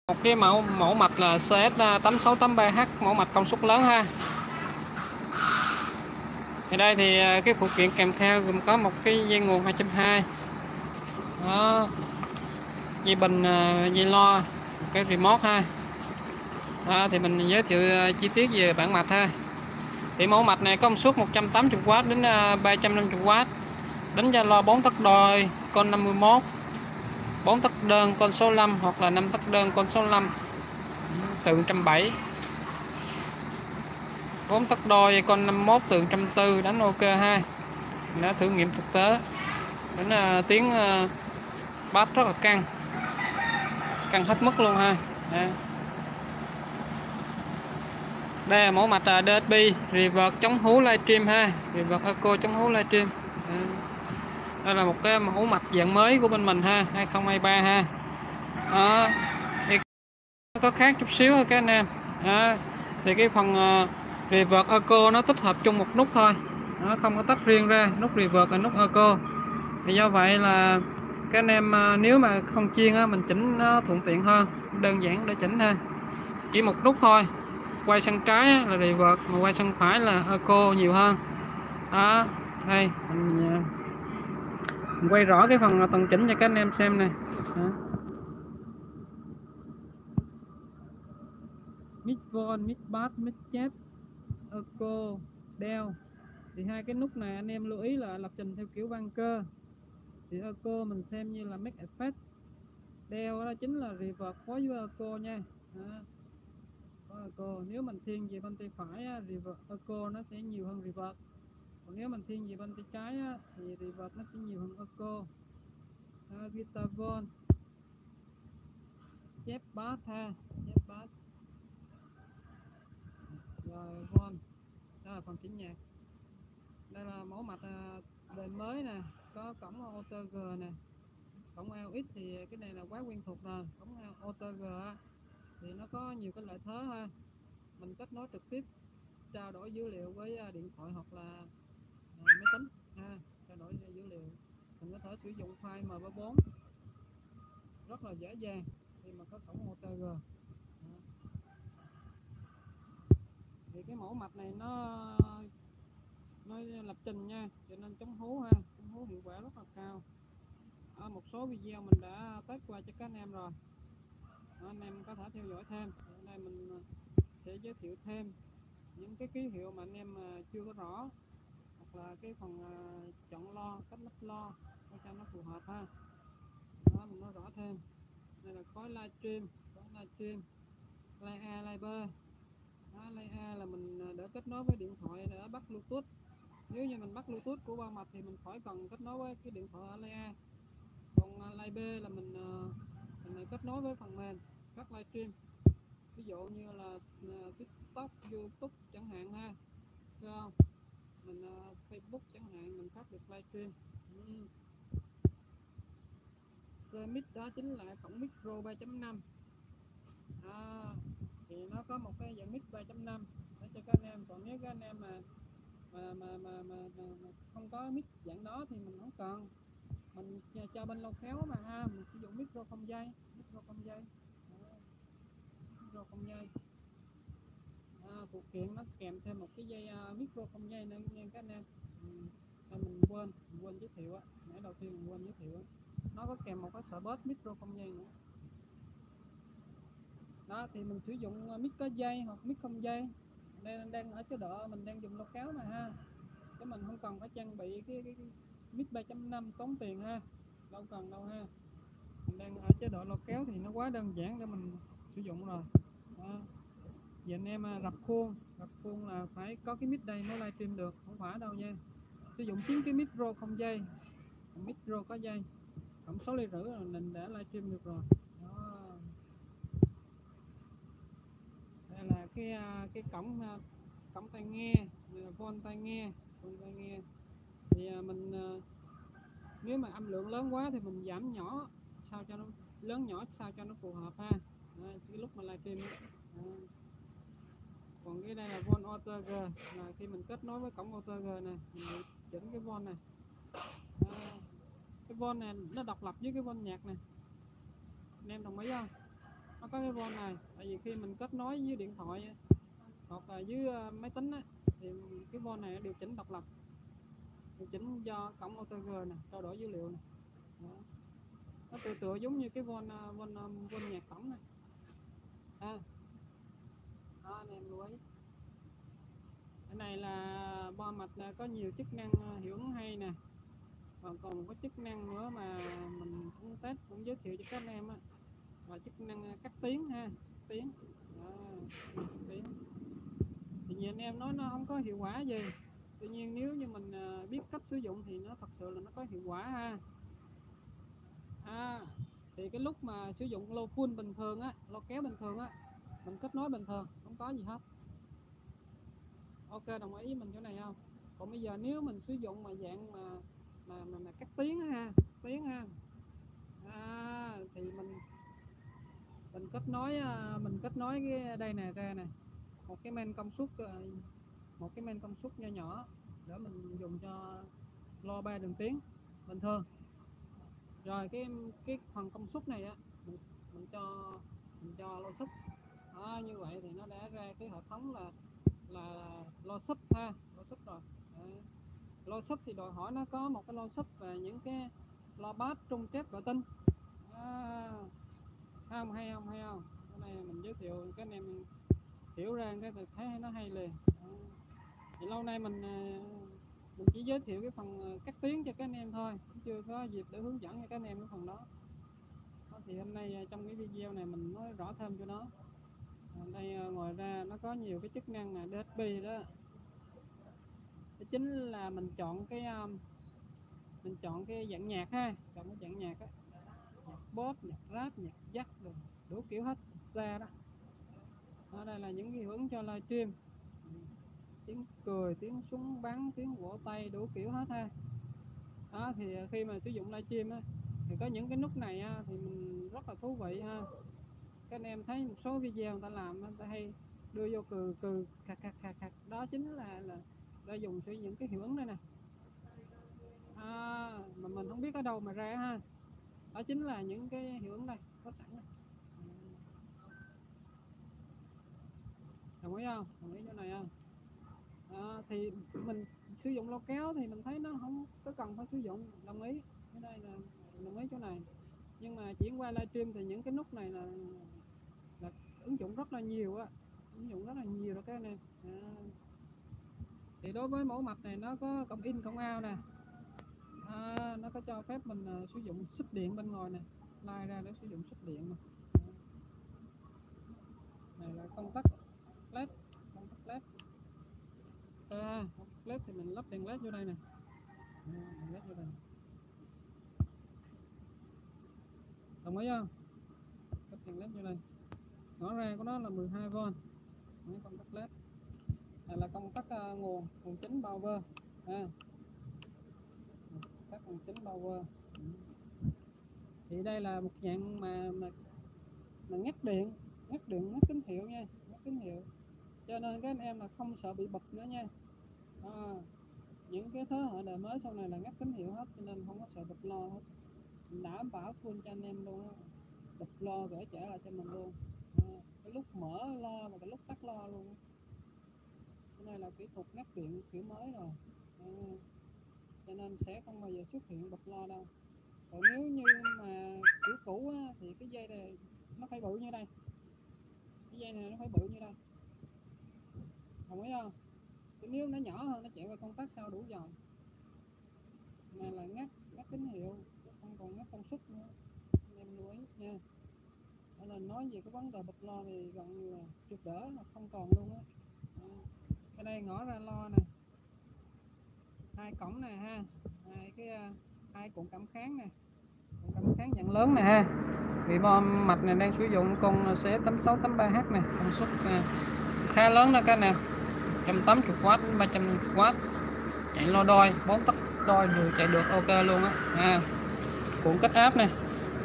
Một cái mẫu mạch là CS8683H, mẫu mạch công suất lớn ha. Ở đây thì cái phụ kiện kèm theo gồm có một cái dây nguồn 2.2 đó, dây bình, dây lo, một cái remote ha. Đó, thì mình giới thiệu chi tiết về bản mạch ha. Thì mẫu mạch này có công suất 180W đến 350W, đánh cho lo 4 tấc đôi con 51, 4 tấc đơn con 65 hoặc là 5 tấc đơn con 65 từ 170, 4 tấc đôi con 51 từ 140, đánh ok ha. Mình đã thử nghiệm thực tế, đánh tiếng bass rất là căng hết mức luôn ha. Đây là mẫu mạch DSP reverb chống hú livestream ha, reverb echo chống hú livestream. Đây là một cái mẫu mạch dạng mới của bên mình ha, 2023 ha. Đó, thì có khác chút xíu thôi các anh em. Đó, thì cái phần reverb echo nó tích hợp chung một nút thôi, nó không có tách riêng ra, nút reverb và nút echo. Thì do vậy là các anh em nếu mà không chuyên á, mình chỉnh nó thuận tiện hơn, đơn giản để chỉnh ha. Chỉ một nút thôi, quay sang trái là reverb, mà quay sang phải là echo nhiều hơn. Đó, đây mình quay rõ cái phần tần chỉnh cho các anh em xem nè. Mic vol, mic bass, mic chép, echo, đeo. Thì hai cái nút này anh em lưu ý là lập trình theo kiểu văn cơ. Thì echo mình xem như là make effect, đeo đó chính là reverb phối với echo nha. Đó, có echo. Nếu mình thiên về bên tay phải á, reverb echo nó sẽ nhiều hơn reverb, còn nếu mình thiên về bên tay trái á, thì reverb nó sẽ nhiều hơn echo. Guitar vol, chép bass ha, chép bass, rồi vol. Đó là phần chỉnh nhạc. Đây là mẫu mạch đời mới nè, có cổng OTG nè, cổng AUX thì cái này là quá quen thuộc rồi. Cổng OTG thì nó có nhiều cái lợi thế ha, mình kết nối trực tiếp trao đổi dữ liệu với điện thoại hoặc là máy tính ha, trao đổi dữ liệu. Mình có thể sử dụng file MP4 rất là dễ dàng khi mà có cổng OTG. Thì cái mẫu mạch này nó lập trình nha, cho nên chống hú ha, chống hú hiệu quả rất là cao. Một số video mình đã test qua cho các anh em rồi, anh em có thể theo dõi thêm. Hôm nay mình sẽ giới thiệu thêm những cái ký hiệu mà anh em chưa có rõ, hoặc là cái phần chọn lo, cách lắp lo để cho nó phù hợp ha. Đó, mình nói rõ thêm. Đây là khối livestream, line A, line B. Đó, line A là mình để kết nối với điện thoại để bắt Bluetooth. Nếu như mình bắt Bluetooth của bao mạch thì mình khỏi cần kết nối với cái điện thoại ở line A. Còn line B là mình kết nối với phần mềm các livestream, ví dụ như là TikTok, YouTube chẳng hạn ha, thấy không? Mình Facebook chẳng hạn, mình phát được livestream. Mic đó chính là cổng micro 3.5. Thì nó có một cái dạng mic 3.5 để cho các anh em. Còn nếu các anh em mà không có mic dạng đó thì mình không cần, mình cho bên lâu khéo mà ha, mình sử dụng micro không dây, micro không dây. Phụ kiện nó kèm thêm một cái dây micro không dây nữa nha các anh em. Mình quên giới thiệu á, nãy đầu tiên mình quên giới thiệu á, nó có kèm một cái sợi bớt micro không dây nữa. Đó, thì mình sử dụng mic có dây hoặc mic không dây. Đây đang ở chế độ mình đang dùng lô kéo mà ha, chứ mình không cần phải trang bị cái mic 3.5 tốn tiền ha, đâu cần đâu ha. Mình đang ở chế độ lô kéo thì nó quá đơn giản để mình sử dụng rồi. Đó. Vậy anh em rập khuôn là phải có cái mic đây mới livestream được, không phải đâu nha. Sử dụng 9 cái micro không dây, micro có dây, cộng 6,5 ly là mình đã livestream được rồi. Đó. Đây là cái cổng tai nghe, von tai nghe, thì mình nếu mà âm lượng lớn quá thì mình giảm nhỏ sao cho nó lớn, nhỏ sao cho nó phù hợp ha. Cái lúc mà livestream. Còn cái đây là von OTG, là khi mình kết nối với cổng OTG này, mình chỉnh cái von này. Cái von này nó độc lập với cái von nhạc này, anh em đồng ý không? nó có cái von này. Tại vì khi mình kết nối với điện thoại hoặc là với máy tính á, thì cái von này điều chỉnh độc lập, điều chỉnh do cổng OTG nè, trao đổi dữ liệu nè. Nó tựa giống như cái von nhạc cổng này. Đó, anh em lưu ý. Cái này là bo mạch có nhiều chức năng hiệu ứng hay nè, còn một cái chức năng nữa mà mình cũng test cũng giới thiệu cho các anh em á, là chức năng cắt tiếng ha, tiếng. Đó, cắt tiếng. Thì nhiều anh em nói nó không có hiệu quả gì, tuy nhiên nếu như mình biết cách sử dụng thì nó thật sự là nó có hiệu quả ha. Thì cái lúc mà sử dụng loa full bình thường á, loa kéo bình thường á, mình kết nối bình thường không có gì hết. Ok, đồng ý với mình chỗ này không? Còn bây giờ nếu mình sử dụng mà dạng mà cắt tiếng ha, thì mình kết nối cái đây nè ra nè, một cái main công suất nhỏ nhỏ để mình dùng cho loa 3 đường tiếng bình thường. Rồi cái phần công suất này á mình cho loa sub. Đó, như vậy thì nó đã ra cái hệ thống là loa sub ha, loa sub rồi. Loa sub thì đòi hỏi nó có một cái loa sub và những cái loa bass trung kép gọi tinh. Hay không? Cái này mình giới thiệu các anh em hiểu ra cái thấy nó hay liền. Thì lâu nay mình chỉ giới thiệu cái phần cắt tiếng cho các anh em thôi, cũng chưa có dịp để hướng dẫn cho các anh em cái phần đó. Thì hôm nay trong cái video này mình nói rõ thêm cho nó. Đây ngoài ra nó có nhiều cái chức năng là DSP đó. Đó chính là mình chọn cái dạng nhạc ha, chọn cái dạng nhạc á, nhạc pop, nhạc rap, nhạc jazz rồi đủ kiểu hết ra đó. Ở đây là những cái hướng cho livestream, tiếng cười, tiếng súng bắn, tiếng vỗ tay đủ kiểu hết ha. Đó, thì khi mà sử dụng livestream á thì có những cái nút này thì mình rất là thú vị ha. Các anh em thấy một số video người ta làm, người ta hay đưa vô cừ khạc, đó chính là dùng sử những cái hiệu ứng đây nè. Mà mình không biết ở đâu mà ra ha. Đó chính là những cái hiệu ứng đây có sẵn này. Đồng ý không? Đồng ý chỗ này không? Thì mình sử dụng loa kéo thì mình thấy nó không có cần phải sử dụng, đồng ý. Cái đây là đồng ý chỗ này. Nhưng mà chuyển qua livestream thì những cái nút này là ứng dụng rất là nhiều á, rồi các anh em. Thì đối với mẫu mạch này nó có cổng in cổng out nè. Nó có cho phép mình sử dụng sub điện bên ngoài nè, lai ra để sử dụng sub điện nè. Này là công tắc led, led thì mình lắp đèn led vô đây nè, đồng ý không? Lắp đèn led vô đây, ngõ ra của nó là 12V. Công tắc led này là công tắc nguồn chính power các nguồn chính power. Thì đây là một dạng mà ngắt tín hiệu nha, cho nên các anh em là không sợ bị bật nữa nha. Những cái thế hệ đời mới sau này là ngắt tín hiệu hết, cho nên không có sợ bật lo hết, mình đảm bảo full cho anh em luôn á, bật lo gửi trả lại cho mình luôn. Cái lúc mở lo và cái lúc tắt lo luôn. Cái này là kỹ thuật ngắt điện kiểu mới rồi, cho nên sẽ không bao giờ xuất hiện bật lo đâu. Còn nếu như mà kiểu cũ á, thì cái dây này nó phải bự như đây, đồng ý không? Cái nếu nó nhỏ hơn nó chạy qua công tắc sau đủ dòng. Này là ngắt tín hiệu, không còn ngắt công suất nữa, anh em lưu ý nha. Đó là nói về cái vấn đề bật lo thì gần như là trượt đỡ là không còn luôn á. Cái đây ngõ ra lo nè, 2 cổng này ha, hai cuộn cảm kháng nè, dạng lớn nè ha. Vì bom mạch này đang sử dụng con CS8683H này, công suất khá lớn đó các nè, 180W đến 350W, chạy lo đôi 4 tấc đôi đều chạy được ok luôn á. Cuộn kết áp nè,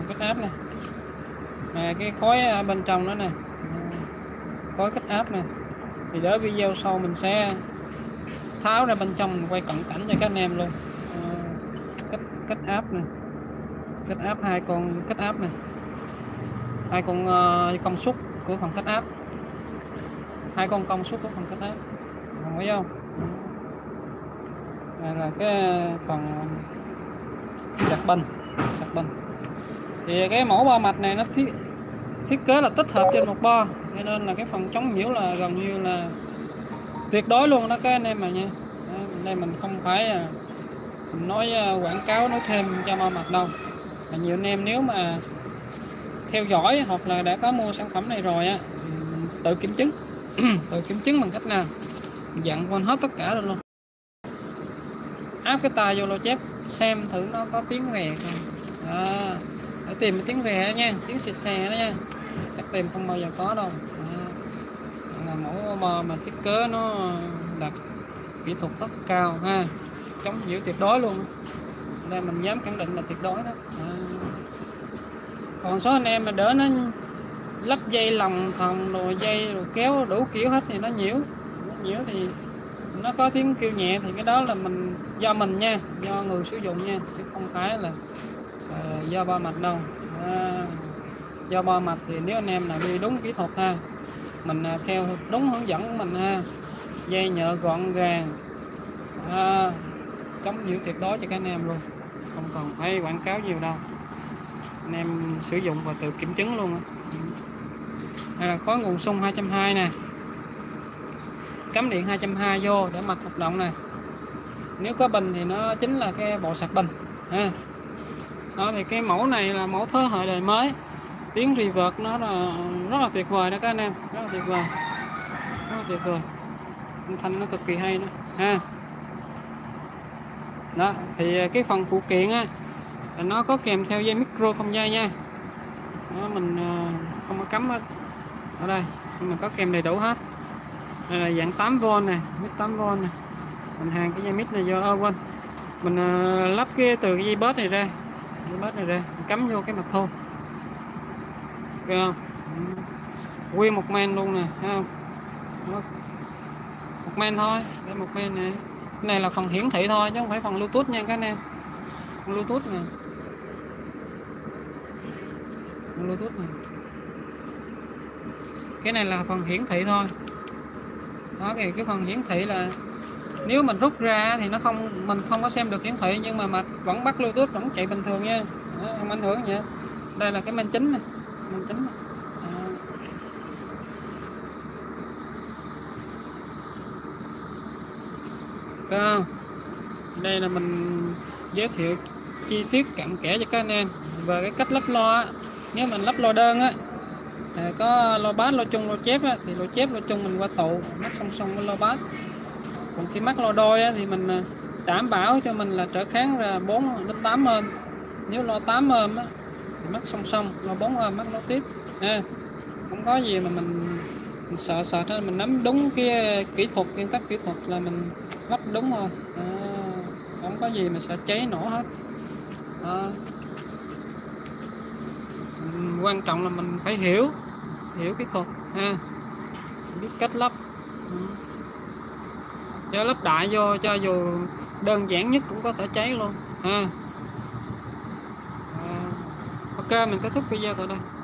cái khối bên trong đó nè, khối kết áp nè. Thì để video sau mình sẽ tháo ra bên trong quay cận cảnh cho các anh em luôn. Kết áp nè, 2 con kết áp nè. hai con công suất của phần cách áp, hai con công suất của phần cách áp, đồng ý không? Đây là cái phần sạc pin. Thì cái mẫu bo mạch này nó thiết kế là tích hợp trên một bo, cho nên là cái phần chống nhiễu là gần như là tuyệt đối luôn đó các anh em mà nha. Đây mình không phải mình nói quảng cáo nói thêm cho bo mạch đâu. Nhiều anh em nếu mà theo dõi hoặc là đã có mua sản phẩm này rồi á, tự kiểm chứng tự kiểm chứng bằng cách nào dặn quên hết tất cả luôn. Áp cái tai vô lô chép xem thử nó có tiếng rè không. Để tìm cái tiếng rè nha, tiếng xe đó nha, chắc tìm không bao giờ có đâu. Là mẫu bo mà thiết kế nó đặt kỹ thuật rất cao ha, chống nhiễu tuyệt đối luôn. Đây mình dám khẳng định là tuyệt đối đó. Còn số anh em mà đỡ nó lắp dây lòng thòng rồi dây rồi kéo đủ kiểu hết thì nó nhiễu thì nó có tiếng kêu nhẹ, thì cái đó là do mình nha, do người sử dụng nha, chứ không phải là do bo mạch đâu. Do bo mạch thì nếu anh em nào đi đúng kỹ thuật ha, mình theo đúng hướng dẫn của mình ha, dây nhợ gọn gàng, chống nhiễu tuyệt đối cho các anh em luôn, không cần phải quảng cáo nhiều đâu, anh em sử dụng và tự kiểm chứng luôn. Đây là khói nguồn xung 220 nè, cắm điện 220 vô để mạch hoạt động nè. Nếu có bình thì nó chính là cái bộ sạc bình ha. Đó thì cái mẫu này là mẫu thế hệ đời mới, tiếng reverb nó là rất là tuyệt vời đó các anh em, rất là tuyệt vời, âm thanh nó cực kỳ hay đó ha. Đó thì cái phần phụ kiện á, nó có kèm theo dây micro không dây nha. Đó, mình không có cắm ở đây, nhưng mà có kèm đầy đủ hết. Đây là dạng 8V này, mic 8V này. Mình hàng cái dây mic này vô, quên, mình lắp cái từ cái dây bớt này ra, mình cắm vô cái mặt thu, thấy không? Nguyên một men luôn nè, thấy không? Một men thôi, đây một men này. Cái này là phần hiển thị thôi chứ không phải phần Bluetooth nha các anh em. Phần Bluetooth nè, cái này là phần hiển thị thôi. Đó thì cái phần hiển thị là nếu mình rút ra thì mình không có xem được hiển thị, nhưng mà vẫn bắt Bluetooth, vẫn chạy bình thường nha. Đó, không ảnh hưởng gì hết. Đây là cái main chính này, không? Đây là mình giới thiệu chi tiết cặn kẽ cho các anh em về cái cách lắp loa. Nếu mình lắp loa đơn á, có loa bass, loa chung, loa chép á, thì loa chép, loa chung mình qua tụ mắc song song với loa bass. Còn khi mắc loa đôi á, thì mình đảm bảo cho mình là trở kháng ra 4 đến 8 ohm. Nếu loa 8 ohm á, thì mắc song song, loa 4 ohm mắc loa tiếp ha. Không có gì mà mình sợ hết, mình nắm đúng cái kỹ thuật, nguyên tắc kỹ thuật là mình lắp đúng thôi. Không có gì mà sợ cháy nổ hết. Quan trọng là mình phải hiểu kỹ thuật ha, biết cách lắp. Cho lắp đại vô, cho dù đơn giản nhất cũng có thể cháy luôn ha. Ok, mình kết thúc video tại đây.